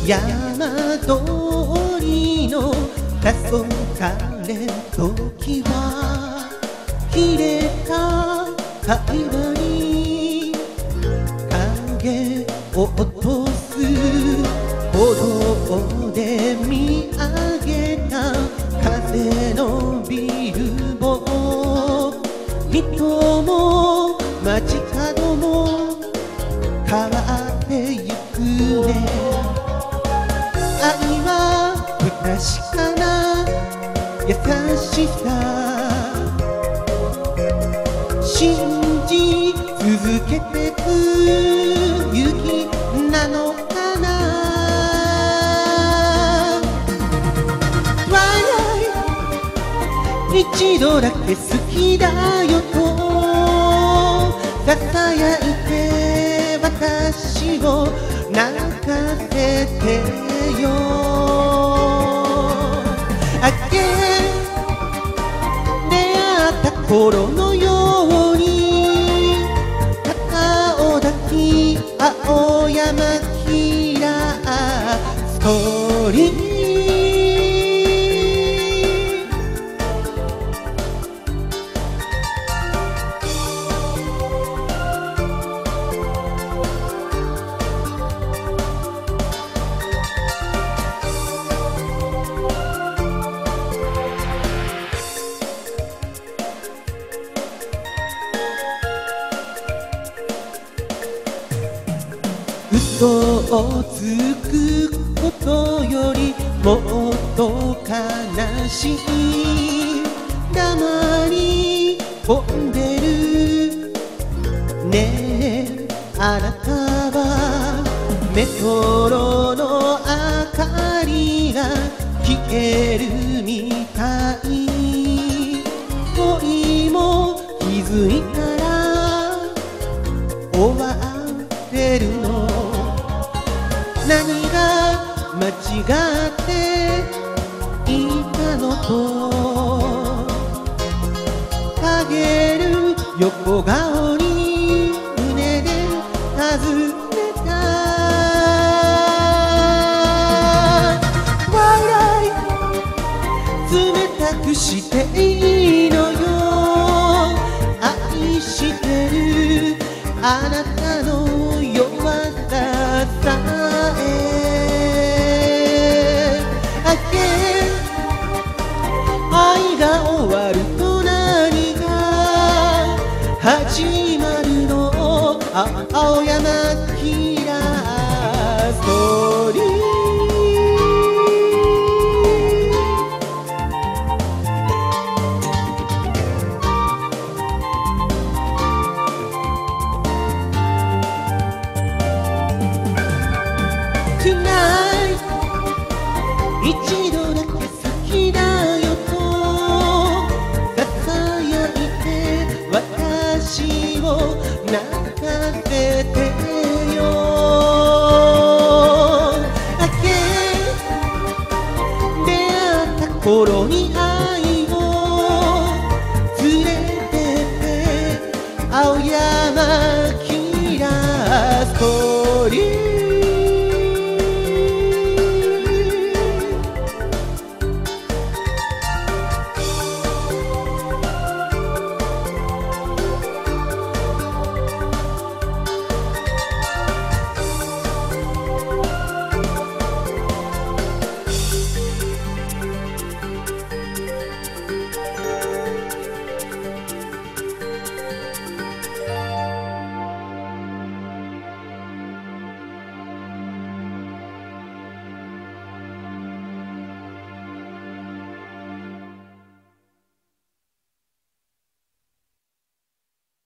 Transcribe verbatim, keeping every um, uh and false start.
山通りの黄昏時は切れた会話に影を落とす歩道で見上げた風のビルも人も街角も変わってゆくね。愛は不確かな優しさ信じ続けてく雪なのかな。 Twilight 一度だけ好きだよとささやいて私を泣かせてよ。あげ出会った頃のように肩を抱き青山キラーストーリー。嘘をつくことよりもっと悲しい黙り込んでるねえあなたはメトロの明かりが消えるみたい。恋も気づいたら終わってるの。何が間違っていたのと陰る横顔に胸で尋ねた。 Twilight 冷たくしていいのよ愛してるあなたの弱ささ愛が終わると何が始まるの青山キラースト